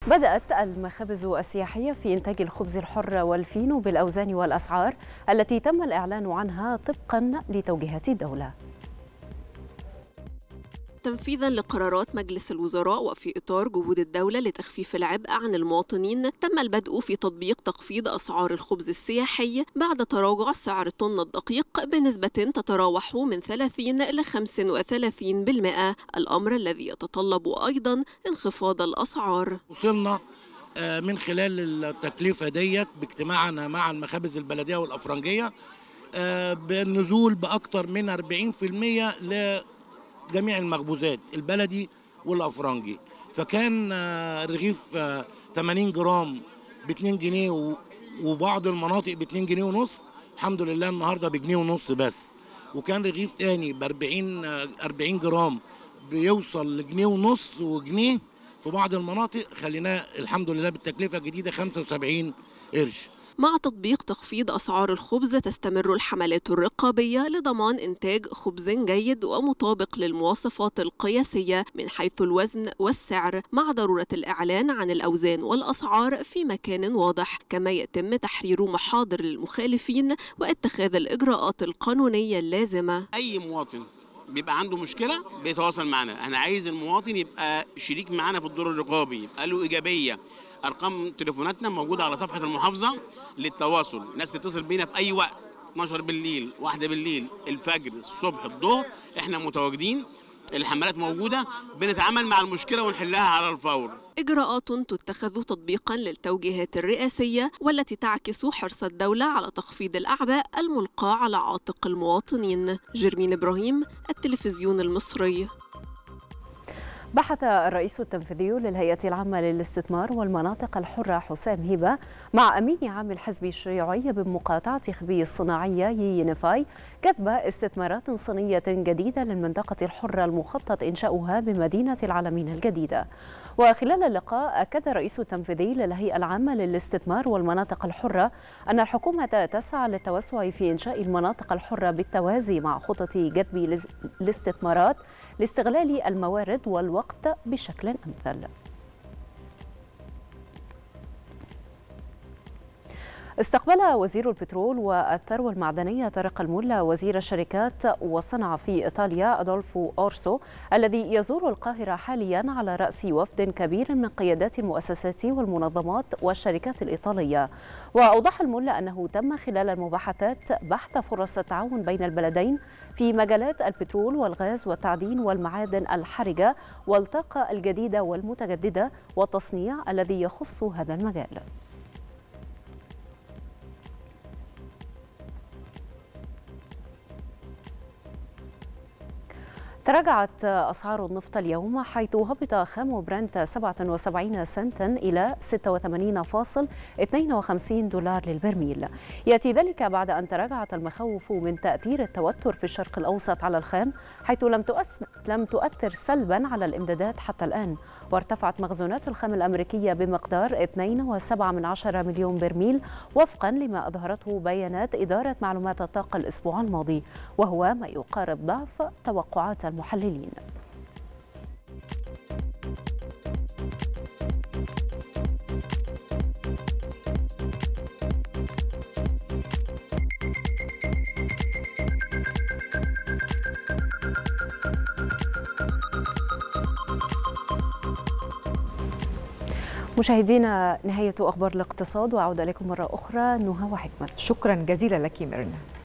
بدأت المخابز السياحية في إنتاج الخبز الحر والفينو بالأوزان والأسعار التي تم الإعلان عنها طبقاً لتوجيهات الدولة. تنفيذاً لقرارات مجلس الوزراء وفي إطار جهود الدولة لتخفيف العبء عن المواطنين، تم البدء في تطبيق تخفيض أسعار الخبز السياحي بعد تراجع سعر الطن الدقيق بنسبة تتراوح من 30 إلى 35%، الأمر الذي يتطلب أيضاً انخفاض الأسعار. وصلنا من خلال التكلفة ديت باجتماعنا مع المخابز البلدية والأفرنجية بالنزول بأكثر من 40% جميع المخبوزات البلدي والافرنجي. فكان رغيف 80 جرام ب 2 جنيه وبعض المناطق ب 2 جنيه ونص، الحمد لله النهارده بجنيه ونص بس. وكان رغيف تاني ب 40 جرام بيوصل لجنيه ونص وجنيه في بعض المناطق، خليناه الحمد لله بالتكلفه الجديده 75 قرش. مع تطبيق تخفيض أسعار الخبز، تستمر الحملات الرقابية لضمان إنتاج خبز جيد ومطابق للمواصفات القياسية من حيث الوزن والسعر، مع ضرورة الإعلان عن الأوزان والأسعار في مكان واضح، كما يتم تحرير محاضر للمخالفين واتخاذ الإجراءات القانونية اللازمة. أي مواطن بيبقى عنده مشكلة بيتواصل معنا، أنا عايز المواطن يبقى شريك معنا في الدور الرقابي، يبقى له إيجابية. أرقام تليفوناتنا موجودة على صفحة المحافظة للتواصل، الناس تتصل بينا في أي وقت، 12 بالليل، 1 بالليل، الفجر، الصبح، الظهر، إحنا متواجدين. الحملات موجودة، بنتعامل مع المشكلة ونحلها على الفور. إجراءات تتخذ تطبيقا للتوجيهات الرئاسية والتي تعكس حرص الدولة على تخفيض الأعباء الملقاة على عاتق المواطنين. جرمين إبراهيم، التلفزيون المصري. بحث الرئيس التنفيذي للهيئة العامة للاستثمار والمناطق الحرة حسام هبة مع أمين عام الحزب الشيوعي بمقاطعة خبي الصناعية يينفاي كتب استثمارات صينية جديدة للمنطقة الحرة المخطط إنشاؤها بمدينة العلمين الجديدة. وخلال اللقاء أكد الرئيس التنفيذي للهيئة العامة للاستثمار والمناطق الحرة أن الحكومة تسعى للتوسع في إنشاء المناطق الحرة بالتوازي مع خطط جذب الاستثمارات لاستغلال الموارد والوقت بشكل أمثل. استقبل وزير البترول والثروة المعدنية طارق الملا وزير الشركات والصناعة في إيطاليا أدولفو أورسو الذي يزور القاهرة حاليا على رأس وفد كبير من قيادات المؤسسات والمنظمات والشركات الإيطالية. وأوضح الملا أنه تم خلال المباحثات بحث فرص التعاون بين البلدين في مجالات البترول والغاز والتعدين والمعادن الحرجة والطاقة الجديدة والمتجددة والتصنيع الذي يخص هذا المجال. تراجعت أسعار النفط اليوم حيث هبط خام برنت 77 سنتا إلى 86.52 دولار للبرميل. يأتي ذلك بعد أن تراجعت المخاوف من تأثير التوتر في الشرق الأوسط على الخام حيث لم تؤثر سلبا على الإمدادات حتى الآن. وارتفعت مخزونات الخام الأمريكية بمقدار 2.7 مليون برميل وفقا لما أظهرته بيانات إدارة معلومات الطاقة الأسبوع الماضي، وهو ما يقارب ضعف توقعات المحللين. مشاهدينا، نهاية أخبار الاقتصاد، وأعود إليكم مرة أخرى نهى وحكمة. شكرا جزيلا لك ميرنا.